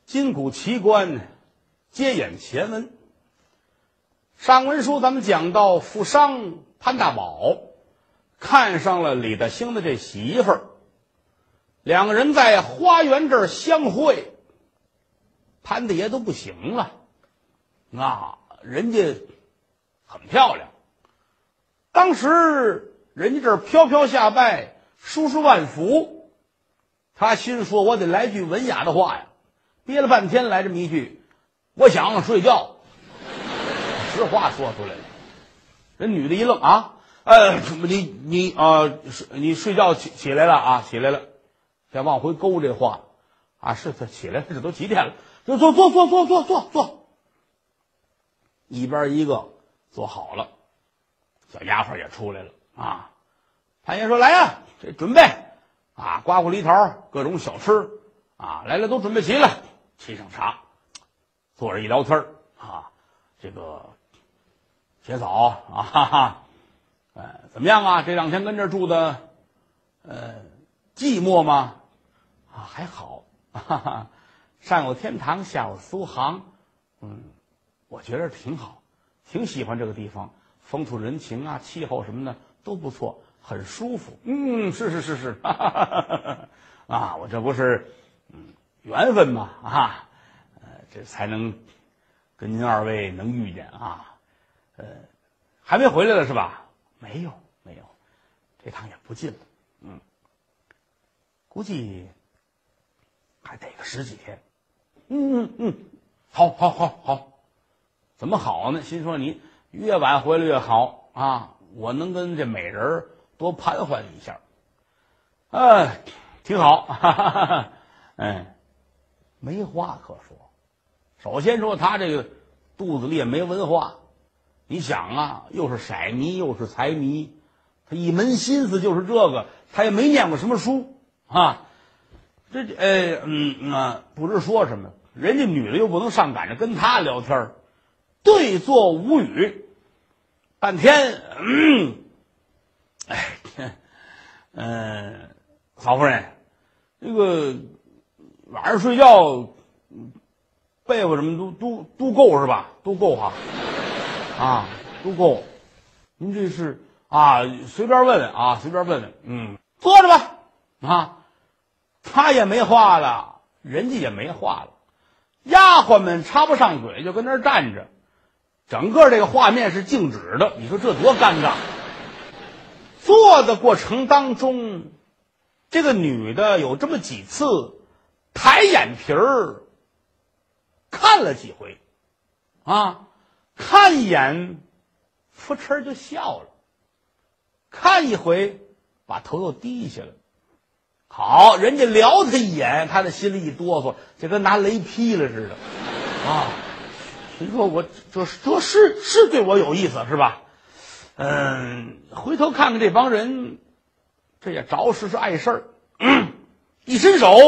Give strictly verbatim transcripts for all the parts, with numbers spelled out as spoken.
今古奇观，接演前文。上文书咱们讲到，富商潘大宝看上了李大兴的这媳妇儿，两个人在花园这儿相会。潘大爷都不行了，啊，人家很漂亮。当时人家这儿飘飘下拜，舒舒万福，他心说我得来句文雅的话呀，憋了半天来这么一句，我想睡觉。实话说出来了。人女的一愣啊，呃，你你啊、呃，你睡觉起起来了啊，起来了，再往回勾这话啊，是他起来了，这都几点了？就坐坐坐坐坐坐坐，一边一个坐好了，小丫鬟也出来了啊。潘爷说：“来呀，这准备啊，瓜果梨桃各种小吃啊，来了都准备齐了，沏上茶，坐着一聊天啊，这个洗澡啊，哈哈，呃，怎么样啊？这两天跟这儿住的，呃，寂寞吗？啊，还好，哈哈，上有天堂，下有苏杭，嗯，我觉得挺好，挺喜欢这个地方，风土人情啊，气候什么的都不错。”很舒服，嗯，是是是是，哈哈哈哈啊，我这不是，嗯，缘分嘛啊，呃，这才能跟您二位能遇见啊，呃，还没回来了是吧？没有没有，这趟也不近了，嗯，估计还得个十几天，嗯嗯嗯，好好好好，怎么好呢？心说你越晚回来越好啊，我能跟这美人儿多盘桓一下，哎，挺好，哈哈哈哈，哎，没话可说。首先说他这个肚子里也没文化，你想啊，又是色迷又是财迷，他一门心思就是这个，他也没念过什么书啊。这呃嗯啊，不知说什么，人家女的又不能上赶着跟他聊天，对坐无语，半天，嗯。哎，嗯、呃，曹夫人，这个晚上睡觉，被窝什么都都都够是吧？都够哈，啊，都够。您这是啊，随便问问啊，随便问问，嗯，坐着吧，啊，他也没话了，人家也没话了，丫鬟们插不上嘴，就跟那儿站着，整个这个画面是静止的，你说这多尴尬。做的过程当中，这个女的有这么几次抬眼皮儿看了几回啊，看一眼扑哧就笑了，看一回把头又低下了。好，人家撩他一眼，他的心里一哆嗦，就跟拿雷劈了似的啊。你说我这这是是对我有意思是吧？嗯，回头看看这帮人，这也着实是碍事儿。嗯，一伸手，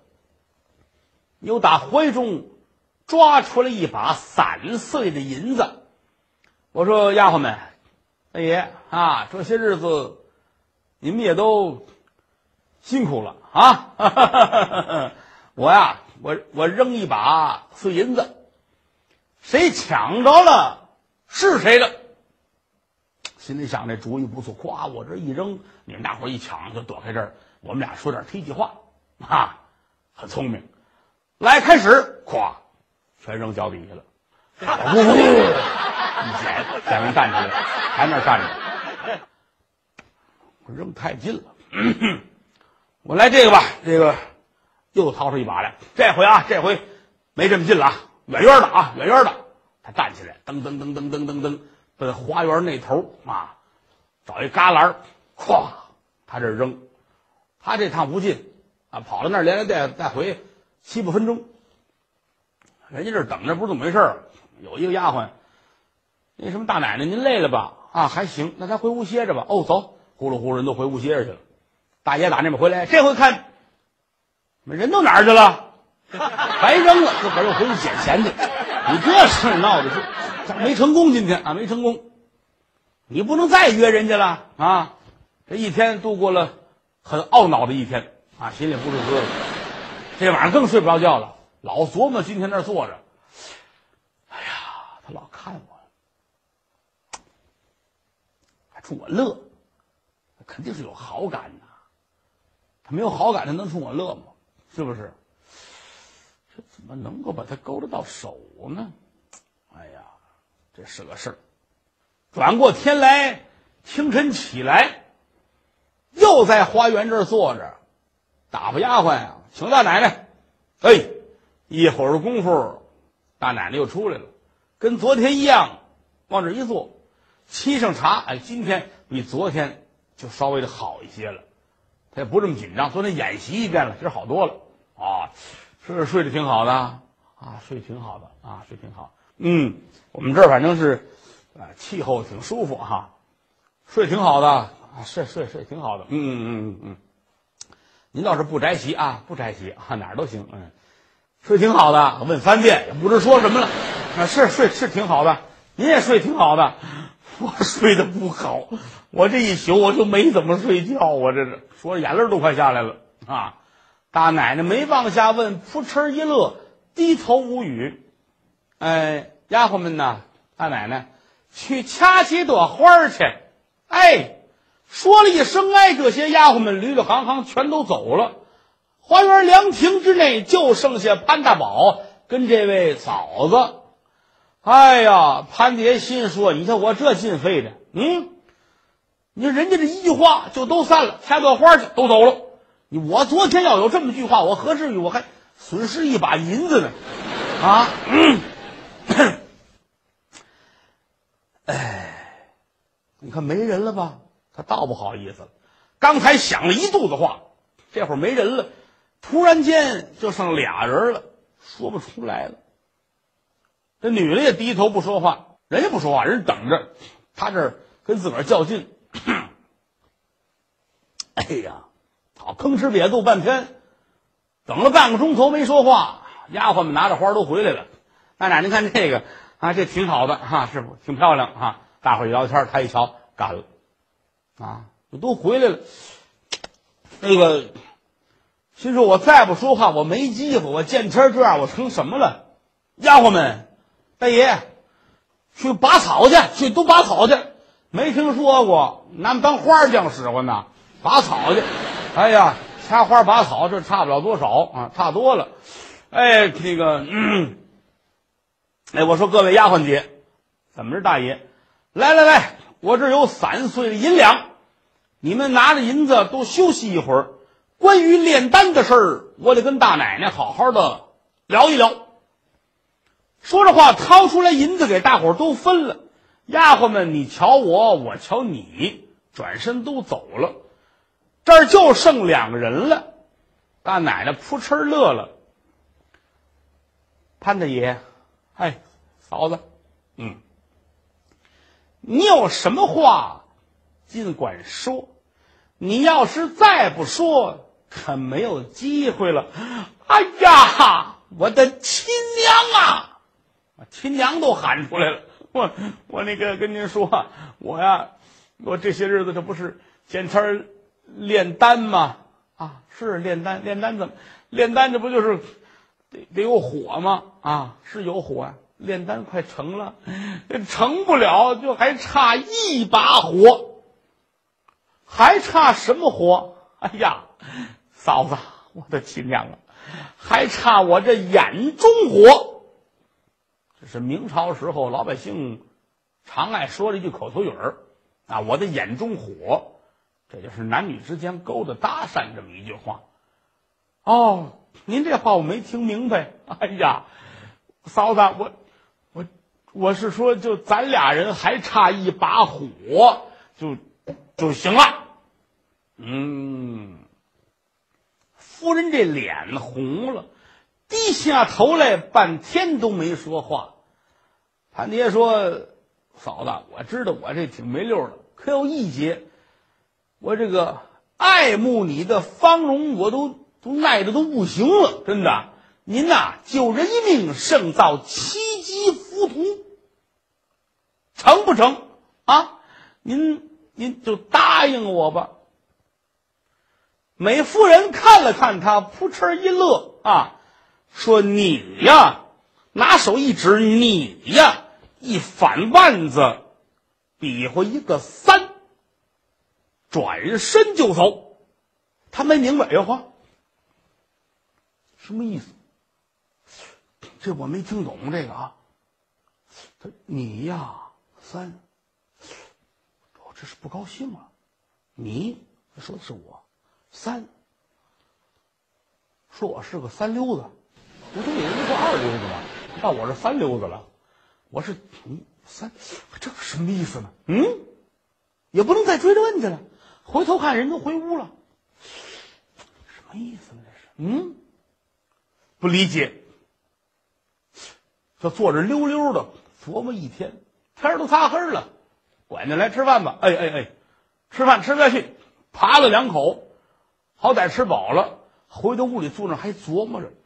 又打怀中抓出来一把散碎的银子。我说丫鬟们，大爷啊，这些日子你们也都辛苦了啊！我呀，我我扔一把碎银子，谁抢着了是谁的。心里想这主意不错，夸我这一扔，你们大伙一抢就躲开这儿，我们俩说点贴气话啊，很聪明。来，开始，咵，全扔脚底下了。呜呼，一捡，两人站起来，还那站着。我扔太近了，嗯，我来这个吧，这个又掏出一把来，这回啊，这回没这么近了啊，远远的啊，远远的。他站起来，噔噔噔噔噔噔噔。奔花园那头啊，找一旮旯，咵，他这扔，他这趟不近啊，跑到那儿连来带带回七八分钟。人家这等着不是怎么回事，有一个丫鬟，那什么大奶奶，您累了吧？啊，还行，那咱回屋歇着吧。哦，走，呼噜呼噜人都回屋歇着去了。大爷打那边回来，这回看，人都哪儿去了？白扔了，自个儿又回去捡钱去。你这事闹的是。没成功，今天啊没成功，你不能再约人家了啊！这一天度过了很懊恼的一天啊，心里不是滋味。这晚上更睡不着觉了， 老琢磨今天那儿坐着，哎呀，他老看我，还冲我乐，肯定是有好感呐。他没有好感，他能冲我乐吗？是不是？这怎么能够把他勾得到手呢？哎呀，这是个事儿。转过天来，清晨起来，又在花园这儿坐着，打发丫鬟呀，请大奶奶。哎，一会儿的功夫，大奶奶又出来了，跟昨天一样，往这一坐，沏上茶。哎，今天比昨天就稍微的好一些了，他也不这么紧张。昨天演习一遍了，今儿好多了啊，是睡得挺好的啊，睡挺好的啊，睡挺好。嗯，我们这儿反正是啊，气候挺舒服哈，睡挺好的啊，睡睡睡挺好的。嗯嗯嗯嗯，您倒是不摘席啊，不摘席啊，哪儿都行。嗯，睡挺好的，问三遍也不知说什么了。啊，是睡是挺好的，您也睡挺好的。我睡得不好，我这一宿我就没怎么睡觉，我这是说眼泪都快下来了啊！大奶奶没往下问，扑哧一乐，低头无语。哎，丫鬟们呢？大奶奶去掐几朵花去。哎，说了一声哎，这些丫鬟们捋捋行行全都走了。花园凉亭之内就剩下潘大宝跟这位嫂子。哎呀，潘爹心说，你看我这劲费的，嗯，你说人家这一句话就都散了，掐朵花去都走了。你我昨天要有这么句话，我何至于我还损失一把银子呢？啊，嗯，哎，你看没人了吧？他倒不好意思了，刚才想了一肚子话，这会儿没人了，突然间就剩俩人了，说不出来了。这女的也低头不说话，人家不说话，人等着，他这儿跟自个儿较劲。哎呀，好吭哧瘪肚半天，等了半个钟头没说话，丫鬟们拿着花都回来了。大奶奶看这个啊，这挺好的哈、啊，是不挺漂亮啊？大伙儿一聊天，他一瞧干了啊，都回来了。那个心说，我再不说话，我没机会，我见天这样，我成什么了？丫鬟们。大爷，去拔草去，去都拔草去，没听说过，拿们当花匠使唤呢，拔草去。哎呀，掐花拔草，这差不了多少啊，差多了。哎，这个，嗯，哎，我说各位丫鬟姐，怎么着，大爷，来来来，我这有三岁的银两，你们拿着银子都休息一会儿。关于炼丹的事儿，我得跟大奶奶好好的聊一聊。说着话，掏出来银子给大伙儿都分了。丫鬟们你瞧我，我瞧你，转身都走了。这儿就剩两个人了。大奶奶扑哧乐了。潘大爷，哎，嫂子，嗯，你有什么话尽管说，你要是再不说，可没有机会了。哎呀，我的亲娘啊！亲娘都喊出来了，我我那个跟您说，我呀，我这些日子这不是见天炼丹吗？啊，是炼丹，炼丹怎么炼丹？这不就是得得有火吗？啊，是有火啊，炼丹快成了，成不了，就还差一把火，还差什么火？哎呀，嫂子，我的亲娘啊，还差我这眼中火。这是明朝时候老百姓常爱说的一句口头语儿啊，我的眼中火，这就是男女之间勾搭搭讪这么一句话。哦，您这话我没听明白。哎呀，嫂子，我我我是说，就咱俩人还差一把火，就就行了。嗯，夫人这脸红了。低下头来，半天都没说话。潘爹说：“嫂子，我知道我这挺没溜的，可有一节，我这个爱慕你的芳容，我都都耐的都不行了，真的。您呐，救人一命胜造七级浮屠，成不成啊？您您就答应我吧。”美夫人看了看他，扑哧一乐啊。 说你呀，拿手一指你呀，一反腕子，比划一个三，转身就走。他没明白，哎呦呵，什么意思？这我没听懂这个啊。他你呀，三，我这是不高兴了。你说的是我，三，说我是个三溜子，不对，人家说二溜子嘛，到我这三溜子了，我是你三，这个什么意思呢？嗯，也不能再追着问去了，回头看人都回屋了，什么意思呢？这是，嗯，不理解。就坐着溜溜的琢磨一天，天都擦黑了，管家来吃饭吧。哎哎哎，吃饭吃不下去，扒了两口，好歹吃饱了，回到屋里坐那还琢磨着，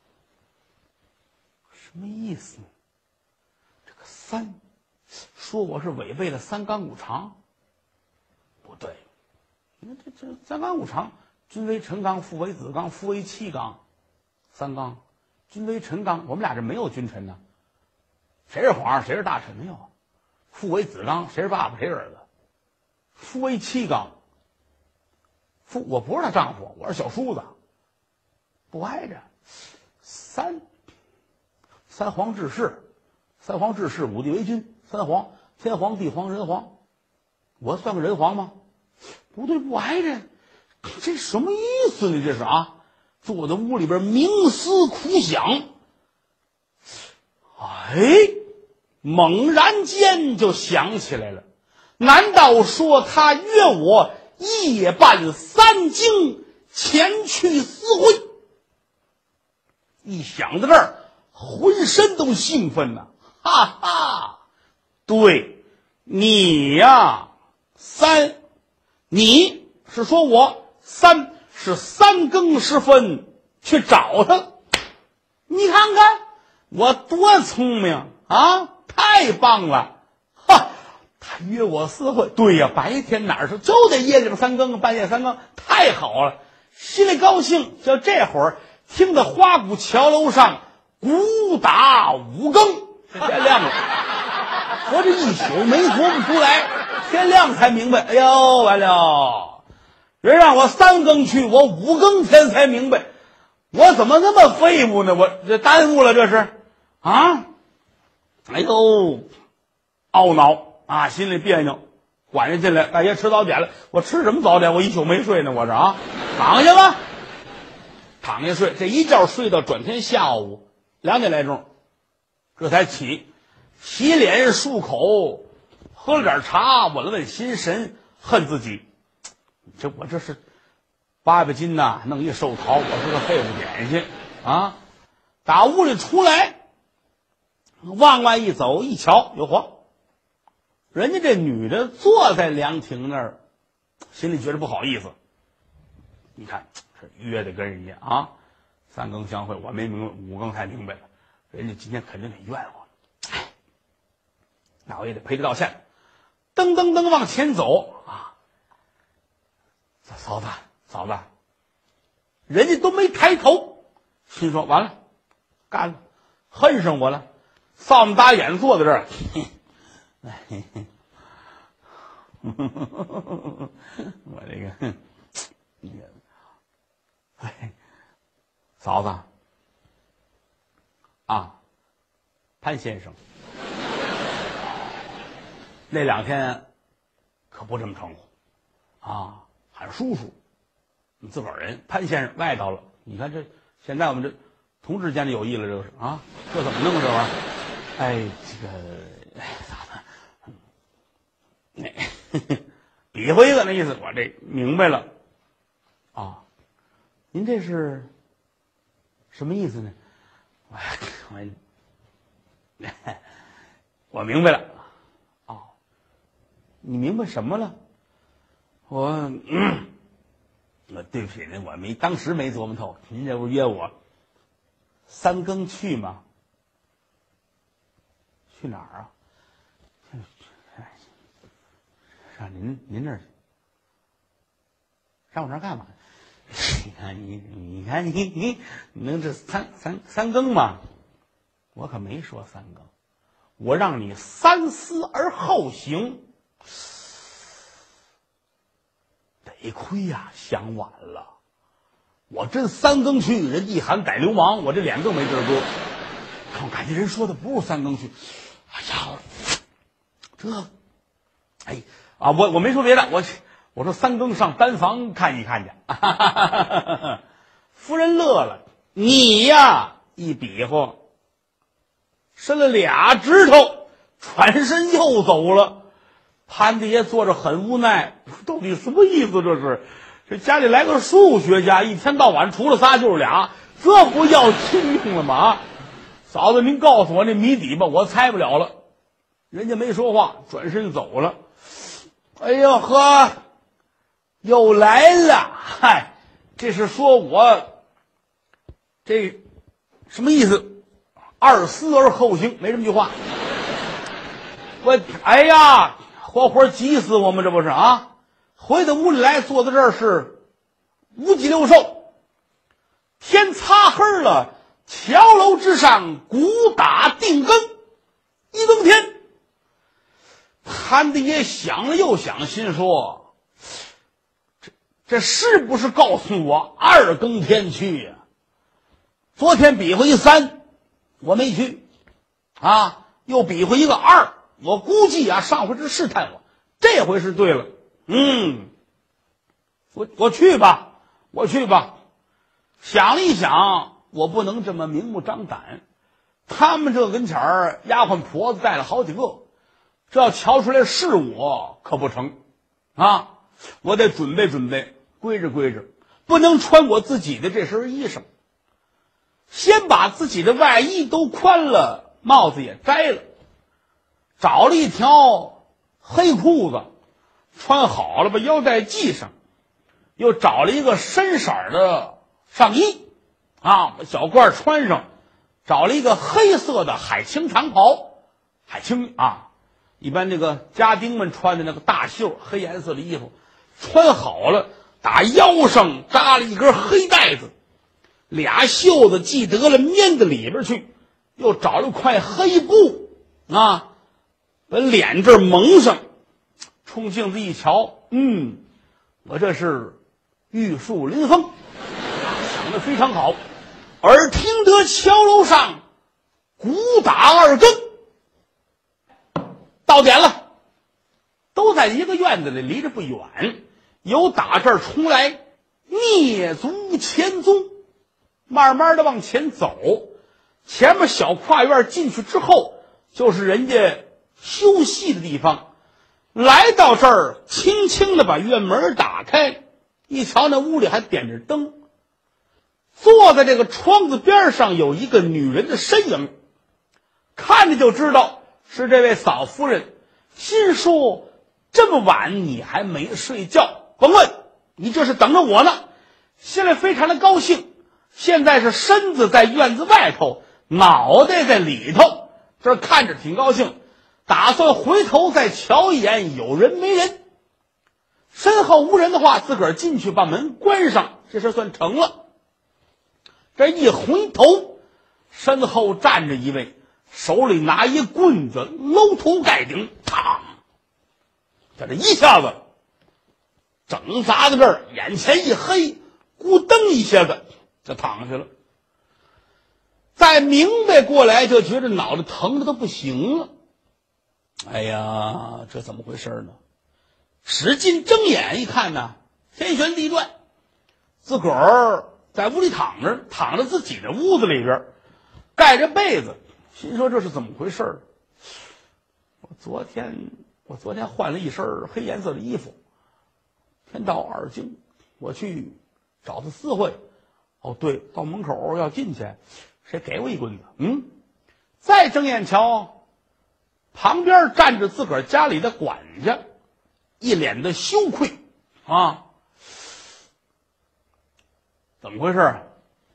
什么意思呢？这个三，说我是违背了三纲五常，不对，你看这这三纲五常，君为臣纲，父为子纲，夫为妻纲，三纲，君为臣纲，我们俩这没有君臣呢。谁是皇上，谁是大臣？没有。父为子纲，谁是爸爸，谁是儿子？夫为妻纲。父，我不是他丈夫，我是小叔子，不挨着。三，三皇治世，三皇治世，五帝为君，三皇，天皇、地皇、人皇。我算个人皇吗？不对，不挨着。这什么意思呢？这是啊，坐在屋里边冥思苦想。哎，猛然间就想起来了，难道说他约我夜半三更前去私会？一想到这儿，浑身都兴奋了，哈哈！对，你呀，三，你是说我三是三更时分去找他？你看看我多聪明啊！太棒了！哈，他约我私会，对呀，白天哪是就得夜里边三更，半夜三更，太好了，心里高兴。就这会儿，听到花鼓桥楼上鼓打五更，天亮了。我这一宿没琢磨出来，天亮才明白。哎呦，完了！人让我三更去，我五更天才明白，我怎么那么废物呢？我这耽误了，这是啊！哎呦，懊恼啊，心里别扭。管家进来，大爷吃早点了。我吃什么早点？我一宿没睡呢，我这啊，躺下吧，躺下睡。这一觉睡到转天下午两点来钟，这才起，洗脸漱口，喝了点茶，稳了稳心神，恨自己，这我这是八百斤呐，弄一寿桃，我是个废物点心啊！打屋里出来。往外一走一瞧，哟嚯，人家这女的坐在凉亭那儿，心里觉得不好意思。你看这约的跟人家啊，三更相会，我没明白，五更才明白了，人家今天肯定得怨我，哎，那我也得赔礼道歉。噔噔噔往前走啊，嫂子嫂子，人家都没抬头，心说完了，干了，恨上我了。扫么大眼坐在这儿，我这个，那个，哎，嫂子啊，潘先生，那两天可不这么称呼啊，喊叔叔，你自个儿人，潘先生外头了。你看这现在我们这同志间的友谊了，这是啊，这怎么弄这玩意儿？哎，这个，哎，咋的？哎，比划一个那意思，我这明白了。啊，您这是什么意思呢？我我我明白了。哦，你明白什么了？我，嗯，我对不起您，我没当时没琢磨透。您这不约我三更去吗？去哪儿啊？上您您那儿去？上我那儿干嘛？ 你看你，你看你，你能这三三三更吗？我可没说三更，我让你三思而后行。得亏呀、啊，想晚了。我真三更去，人一喊逮流氓，我这脸更没地儿搁。我感觉人说的不是三更去。哎呀，这，哎啊，我我没说别的，我我说三更上单房看一看去。夫人乐了，你呀一比划，伸了俩指头，转身又走了。潘大爷坐着很无奈，到底什么意思？这是这家里来个数学家，一天到晚除了仨就是俩，这不要亲命了吗？嫂子，您告诉我那谜底吧，我猜不了了。人家没说话，转身走了。哎呦呵，又来了！嗨，这是说我这什么意思？二思而后行，没这么句话。我哎呀，活活急死我们，这不是啊？回到屋里来，坐在这儿是五脊六兽。天擦黑了，桥楼之上鼓打定更，一更天。潘大爷想了又想，心说：这这是不是告诉我二更天去呀、啊？昨天比划一三，我没去，啊，又比划一个二，我估计啊，上回是试探我，这回是对了。嗯，我我去吧，我去吧。想了一想，我不能这么明目张胆，他们这跟前儿丫鬟婆子带了好几个。这要瞧出来是我可不成啊！我得准备准备，规着规着，不能穿我自己的这身衣裳。先把自己的外衣都宽了，帽子也摘了，找了一条黑裤子穿好了，把腰带系上，又找了一个深色的上衣啊，把小褂穿上，找了一个黑色的海青长袍，海青啊。一般这个家丁们穿的那个大袖黑颜色的衣服穿好了，打腰上扎了一根黑带子，俩袖子系得了面子里边去，又找了块黑布啊，把脸这儿蒙上，冲镜子一瞧，嗯，我这是玉树临风，想得非常好。耳听得桥楼上鼓打二更，到点了，都在一个院子里，离着不远。有打这儿出来蹑足前踪，慢慢的往前走。前面小跨院进去之后，就是人家休息的地方。来到这儿，轻轻的把院门打开，一瞧那屋里还点着灯，坐在这个窗子边上有一个女人的身影，看着就知道是这位嫂夫人。心说这么晚你还没睡觉，甭问，你这是等着我呢。心里非常的高兴，现在是身子在院子外头，脑袋在里头，这看着挺高兴，打算回头再瞧一眼有人没人。身后无人的话，自个儿进去把门关上，这事算成了。这一回头，身后站着一位，手里拿一棍子，搂头盖顶，嘡！这这一下子，整砸在这儿，眼前一黑，咕噔一下子就躺下了。再明白过来，就觉得脑袋疼的都不行了。哎呀，这怎么回事呢？使劲睁眼一看呢，天旋地转，自个儿在屋里躺着，躺着自己的屋子里边，盖着被子。心说这是怎么回事？我昨天我昨天换了一身黑颜色的衣服，天到二更，我去找他私会。哦，对，到门口要进去，谁给我一棍子？嗯，再睁眼瞧，旁边站着自个儿家里的管家，一脸的羞愧啊！怎么回事啊？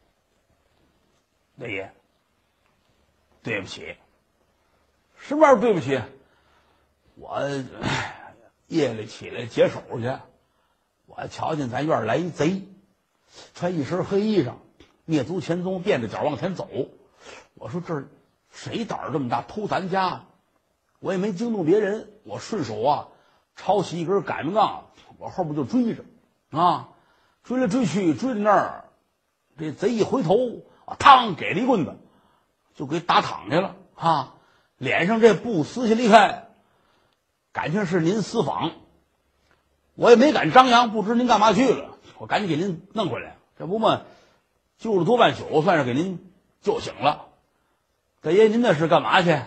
大爷，对不起。什么玩意儿对不起？我夜里起来解手去，我瞧见咱院来一贼， 穿一身黑衣裳，蹑足潜踪，垫着脚往前走。我说这谁胆儿这么大，偷咱家？我也没惊动别人，我顺手啊抄起一根擀面杖，我后边就追着啊，追来追去，追到那儿，这贼一回头，啊，嘡给了一棍子，就给打躺下了啊，脸上这布撕下离开，感情是您私访，我也没敢张扬，不知您干嘛去了，我赶紧给您弄回来，这不嘛，救了多半宿，算是给您救醒了。大爷，您那是干嘛去？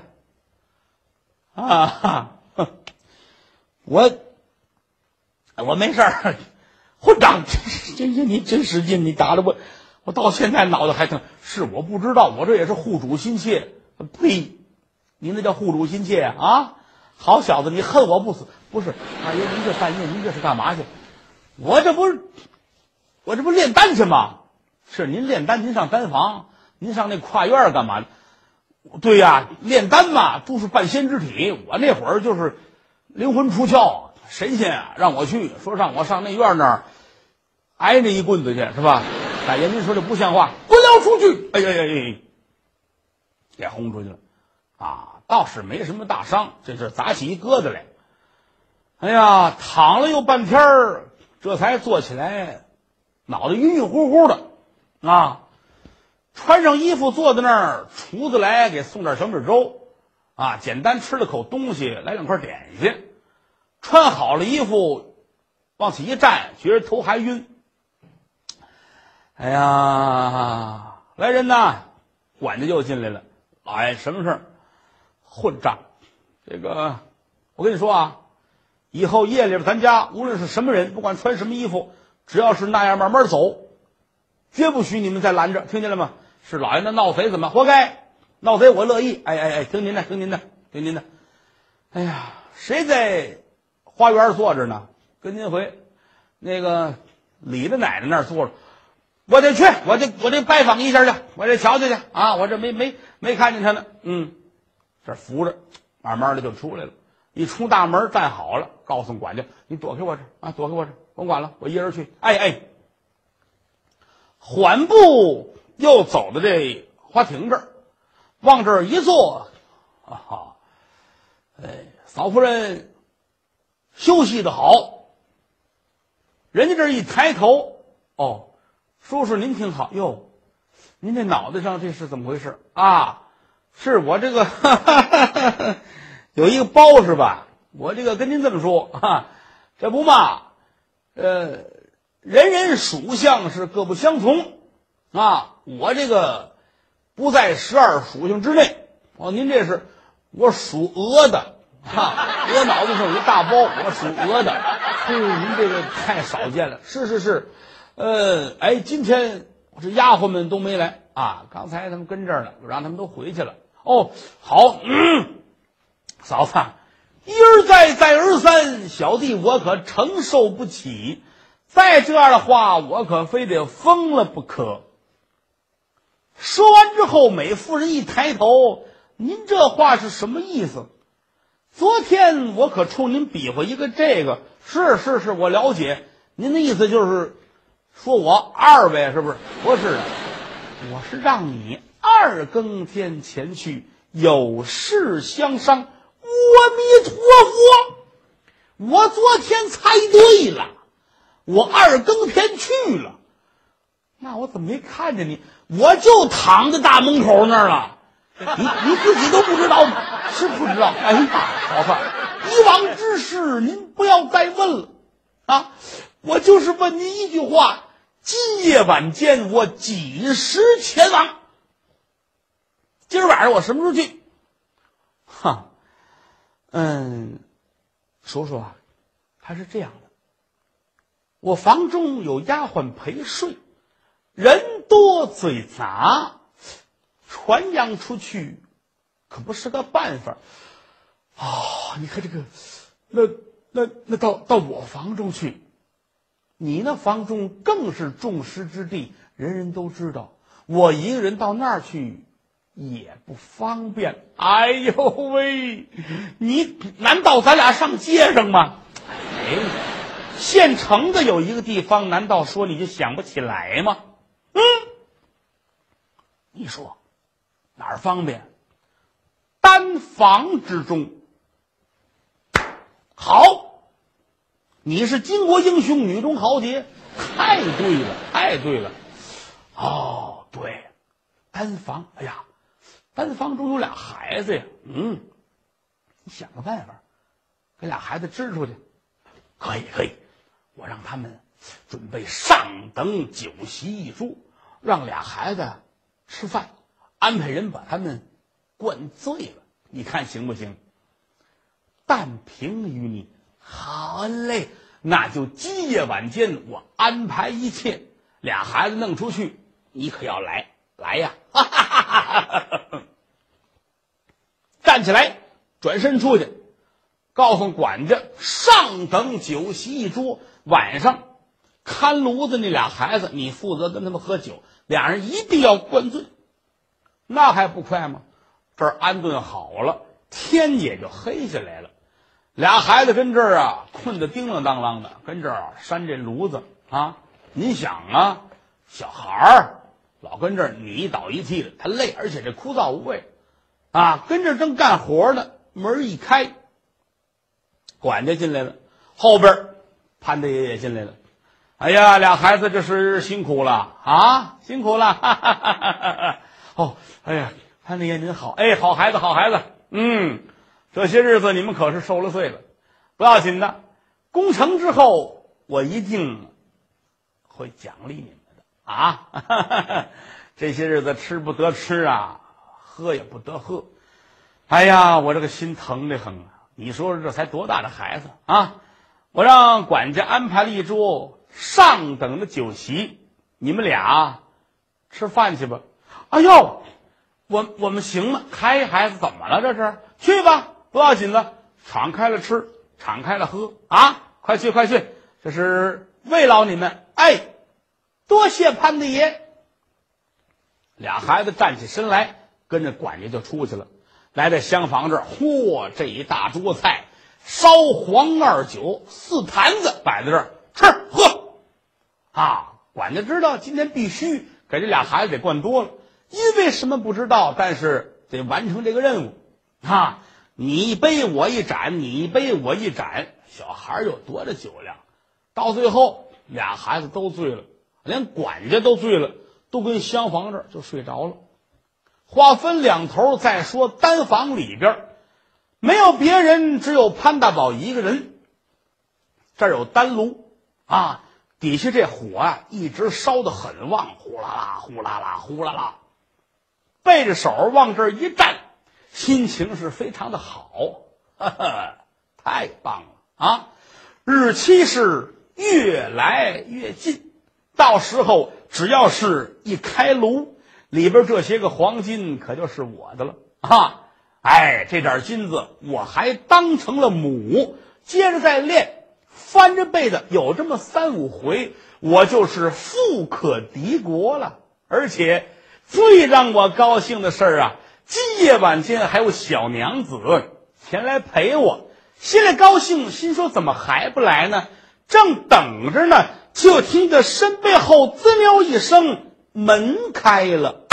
啊，我我没事儿，混账！这这你真使劲，你打的我，我到现在脑袋还疼。是我不知道，我这也是护主心切。呸！您那叫护主心切啊！好小子，你恨我不死？不是，大爷，您这半夜您这是干嘛去？我这不是，我这不练丹去吗？是您练丹，您上丹房，您上那跨院干嘛？对呀，炼丹嘛，都是半仙之体。我那会儿就是灵魂出窍，神仙啊让我去，说让我上那院那儿挨着一棍子去，是吧？大爷，您说这不像话，滚了出去！哎呀呀呀，给轰出去了啊！倒是没什么大伤，这是砸起一疙瘩来。哎呀，躺了有半天儿，这才坐起来，脑袋晕晕乎乎的啊。穿上衣服坐在那儿，厨子来给送点小米粥，啊，简单吃了口东西，来两块点心，穿好了衣服，往起一站，觉得头还晕。哎呀，来人呐，管家又进来了。老爷，什么事儿？混账！这个，我跟你说啊，以后夜里边咱家无论是什么人，不管穿什么衣服，只要是那样慢慢走，绝不许你们再拦着，听见了吗？是老爷那闹贼怎么活该？闹贼我乐意。哎哎哎，听您的，听您的，听您的。哎呀，谁在花园坐着呢？跟您回，那个李大奶奶那儿坐着，我得去，我得我得拜访一下去，我得瞧瞧去啊！我这没没没看见他呢。嗯，这扶着，慢慢的就出来了。一出大门站好了，告诉管家：“你躲开我这啊，躲开我这，甭管了，我一人去。”哎哎，缓步又走到这花亭这儿，往这儿一坐，啊，哎，嫂夫人休息的好。人家这一抬头，哦，叔叔您挺好哟，您这脑袋上这是怎么回事啊？是我这个哈哈哈哈有一个包是吧？我这个跟您这么说哈，这不嘛，呃，人人属相是各不相同啊。我这个不在十二属性之内。哦，您这是我属鹅的哈，我脑袋上有一大包，我属鹅的。嘿，您这个太少见了。是是是，呃，哎，今天这丫鬟们都没来啊，刚才他们跟这儿呢，我让他们都回去了。哦，好，嗯，嫂子，一而再，再而三，小弟我可承受不起。再这样的话，我可非得疯了不可。说完之后，美夫人一抬头，您这话是什么意思？昨天我可冲您比划一个这个，是是是，我了解。您的意思就是说我二呗，是不是？不是的，我是让你二更天前去，有事相商。阿弥陀佛，我昨天猜对了，我二更天去了。那我怎么没看见你？我就躺在大门口那儿了，你你自己都不知道吗？是不知道。哎呀，嫂子，以往之事您不要再问了啊！我就是问您一句话：今夜晚间我几时前往？今儿晚上我什么时候去？哈，嗯，说说啊，他是这样的，我房中有丫鬟陪睡，人多嘴杂，传扬出去可不是个办法啊、哦！你看这个，那那那到到我房中去，你那房中更是众矢之的，人人都知道。我一个人到那儿去也不方便。哎呦喂，你难道咱俩上街上吗？哎， 现成的有一个地方，难道说你就想不起来吗？嗯，你说哪儿方便？丹房之中。好，你是巾帼英雄，女中豪杰，太对了，太对了。哦，对，丹房，哎呀，丹房中有俩孩子呀，嗯，你想个办法，给俩孩子支出去。可以，可以，我让他们准备上等酒席一桌，让俩孩子吃饭，安排人把他们灌醉了，你看行不行？但凭于你。好嘞，那就今夜晚间我安排一切，俩孩子弄出去，你可要来来呀！哈哈哈哈，站起来，转身出去，告诉管家上等酒席一桌，晚上看炉子那俩孩子，你负责跟他们喝酒，俩人一定要灌醉。那还不快吗？这儿安顿好了，天也就黑下来了。俩孩子跟这儿啊，困得叮啷当啷的，跟这儿啊扇这炉子啊。您想啊，小孩儿老跟这儿你一倒一踢的，他累，而且这枯燥无味啊。跟这儿正干活呢，门一开，管家进来了，后边潘大爷也进来了。哎呀，俩孩子这是辛苦了啊，辛苦了！哈哈哈哈哈。哦，哎呀，潘大爷您好，哎，好孩子，好孩子，嗯。这些日子你们可是受了罪了，不要紧的，攻城之后我一定会奖励你们的啊！这些日子吃不得吃啊，喝也不得喝，哎呀，我这个心疼得很啊！你说这才多大的孩子啊！我让管家安排了一桌上等的酒席，你们俩吃饭去吧。哎呦，我我们行吗？开孩子怎么了？这是去吧。不要紧了，敞开了吃，敞开了喝啊！快去快去，这是慰劳你们。哎，多谢潘大爷。俩孩子站起身来，跟着管家就出去了。来到厢房这儿，嚯，这一大桌菜，烧黄二酒四坛子摆在这儿，吃喝啊！管家知道今天必须给这俩孩子得灌多了，因为什么不知道，但是得完成这个任务啊！你一杯我一盏，你一杯我一盏，小孩有多大酒量？到最后俩孩子都醉了，连管家都醉了，都跟厢房这儿就睡着了。话分两头，再说单房里边没有别人，只有潘大宝一个人。这儿有单炉啊，底下这火啊一直烧得很旺，呼啦啦呼啦啦呼啦啦，背着手往这儿一站，心情是非常的好，哈哈，太棒了啊！日期是越来越近，到时候只要是一开炉，里边这些个黄金可就是我的了啊！哎，这点金子我还当成了母，接着再练，翻着背的有这么三五回，我就是富可敌国了。而且最让我高兴的事儿啊，今夜晚间还有小娘子前来陪我，心里高兴，心说怎么还不来呢？正等着呢，就听得身背后滋溜一声，门开了。